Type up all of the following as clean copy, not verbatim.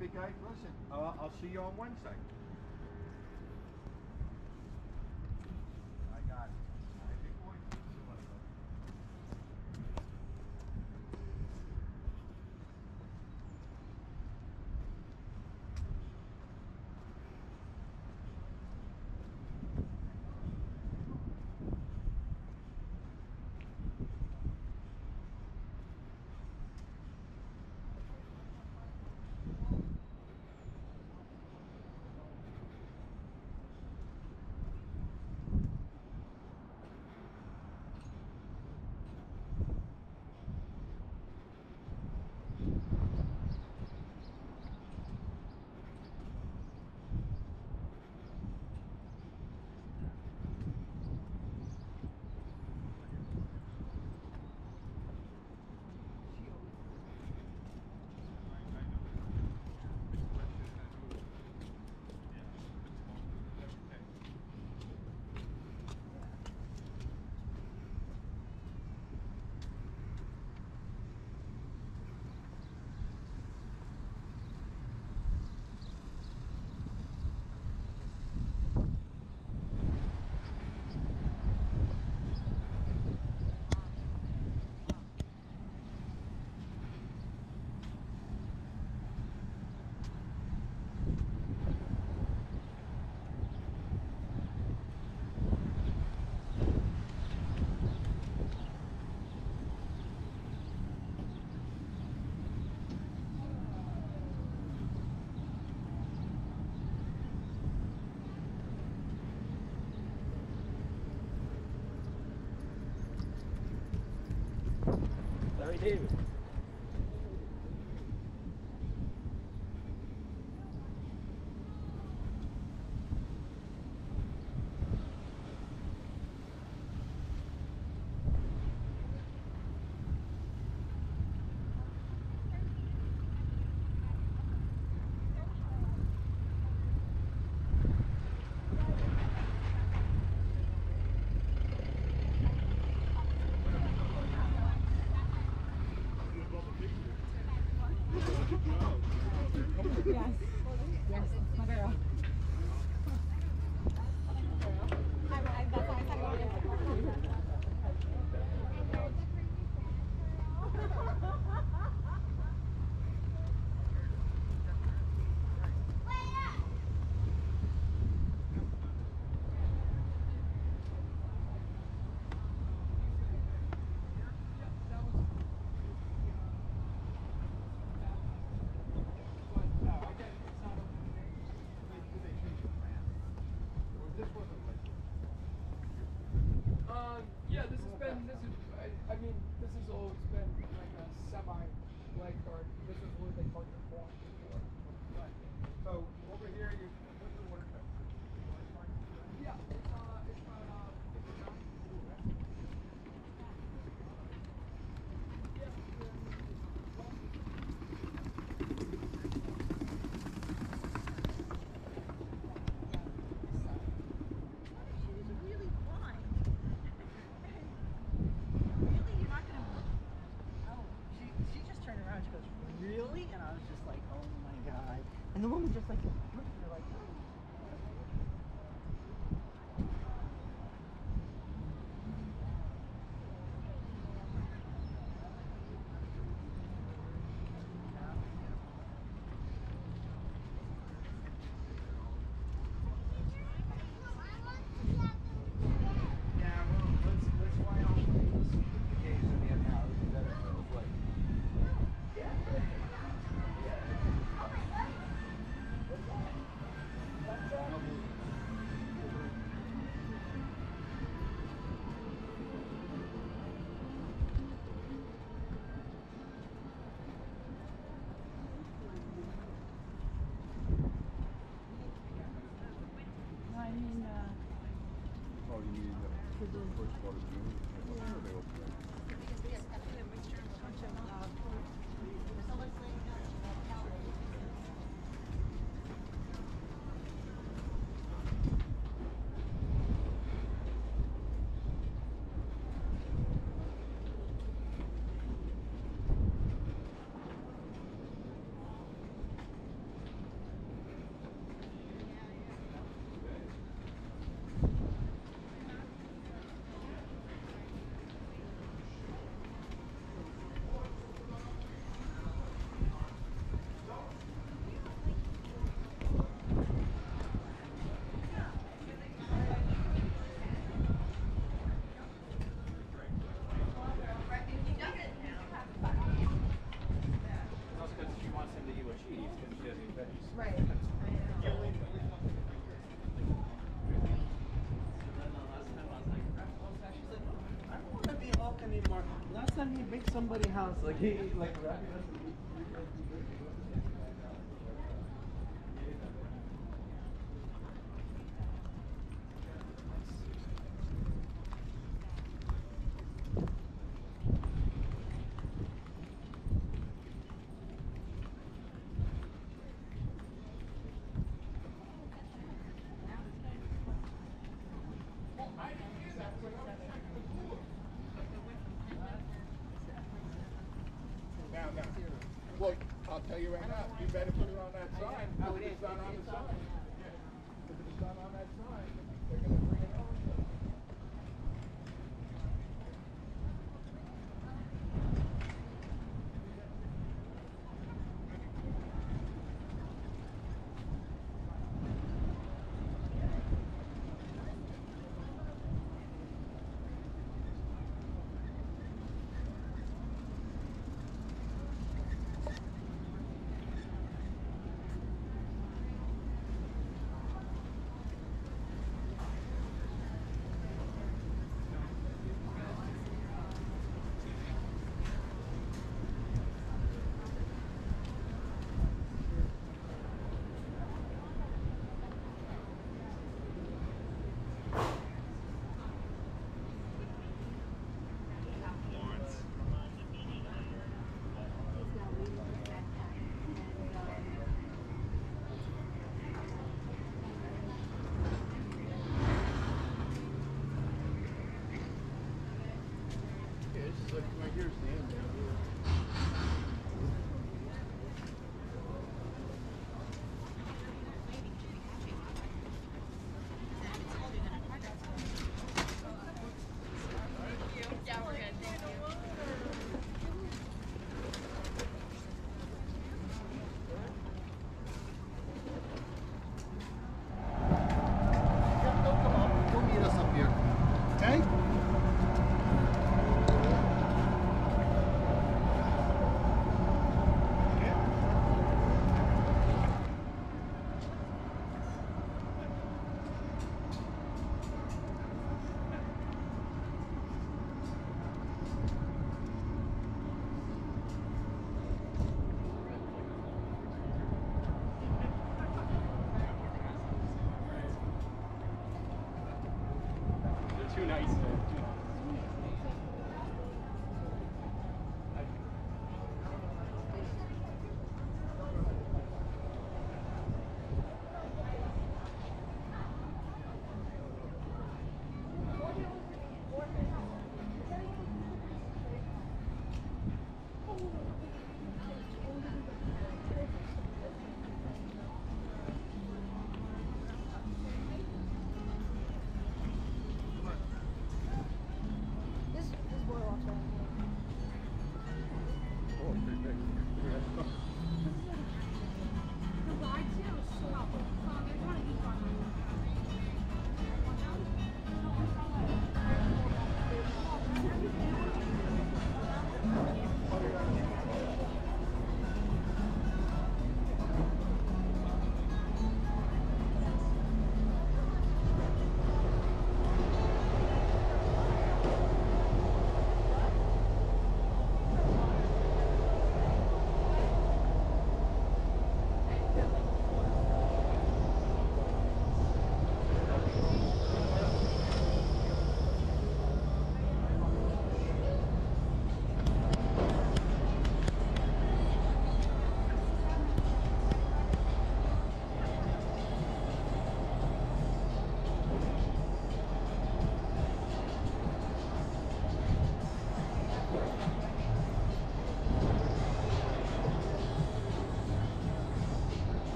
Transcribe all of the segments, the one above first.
big guy. Listen, I'll see you on Wednesday. I got it. All right, big boy. See you later. Larry David. Yeah, this has always been like a semi-leg guard. This is where they park their corn before. Right. So over here, you what's the work? Yeah, it's about 59. Really? And I was just like, oh my God. And the woman just like looked at her like, oh. Oh, you need the first part of June? Yeah. They open it. Because we have a mixture of a bunch of so let's lay it down. time he makes somebody house, like he like Now. Well, I'll tell you right now, you better put it on that sign. Oh, it is. It's not on the It's sign. on. Yeah. If it's not on that sign, they're going to bring it home. Yeah, this is like right here's the end. Yeah, we're good. Thank you. Don't come up. Go meet us up here. Okay?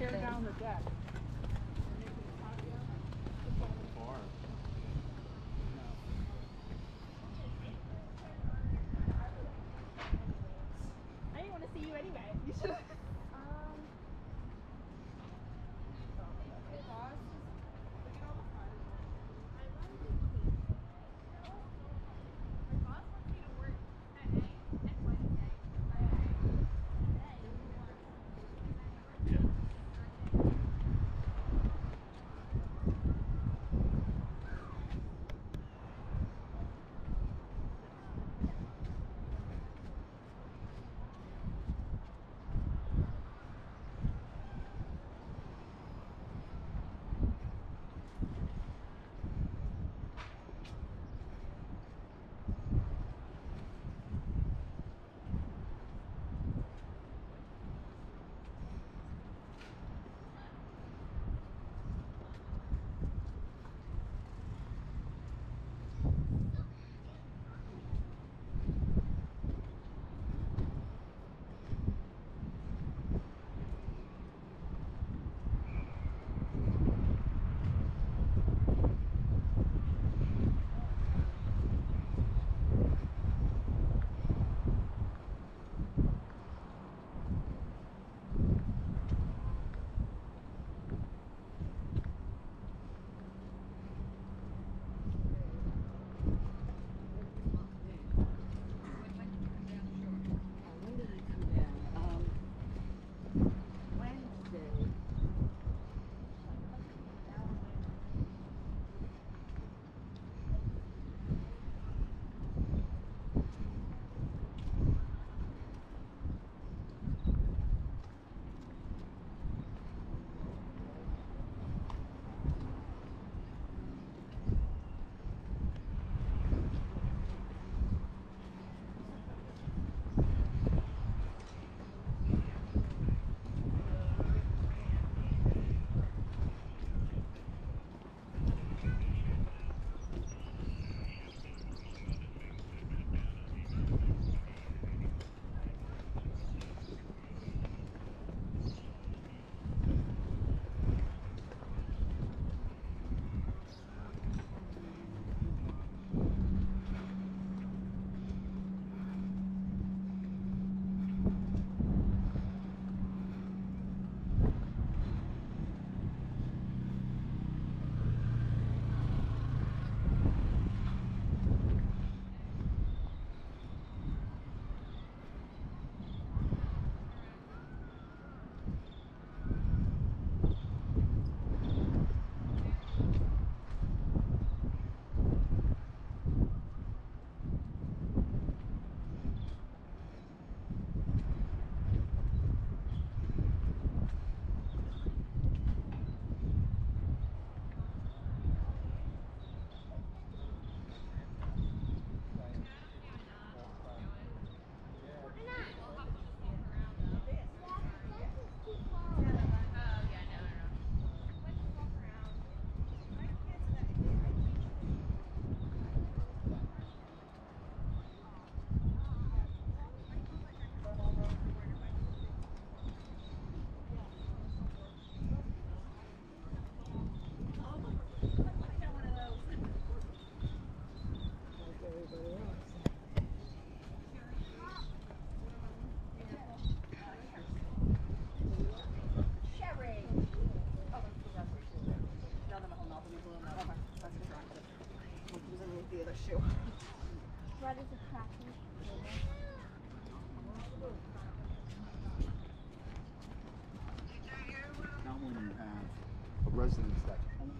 tear down the deck. Far. I didn't want to see you anyway. You should have. When did he come down? Wednesday. Red is a cracking. Not when you have a residence that's home.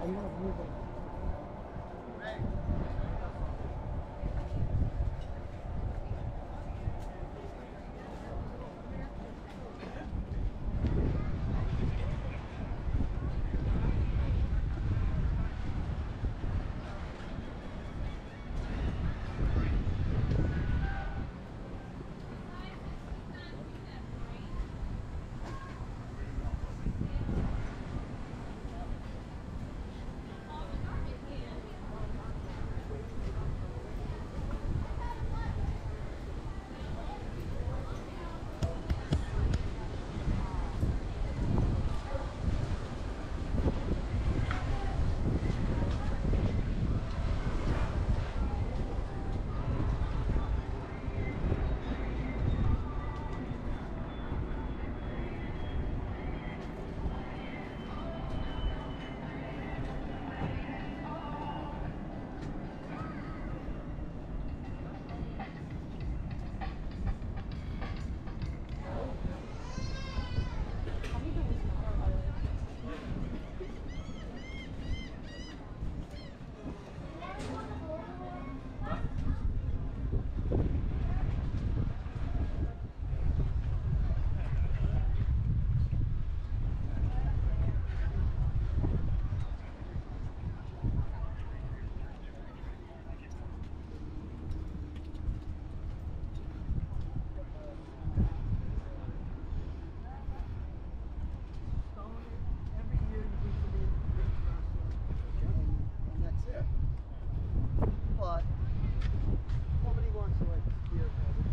And that's it. But nobody wants to like spearhead it.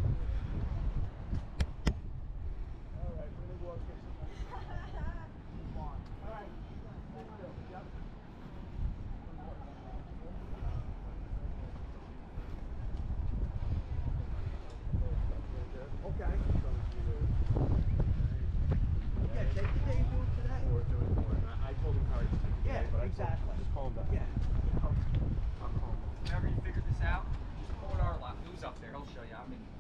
All right, we're gonna go up here. All right. Yep. Okay. Yeah, take the day and do it today. Or do it more. I told him how to take it Yeah, today, but exactly. just call him back. Yeah. I'll call him. Whenever you figure this out, just pull it our lot. Who's up there? He'll show you. I mean,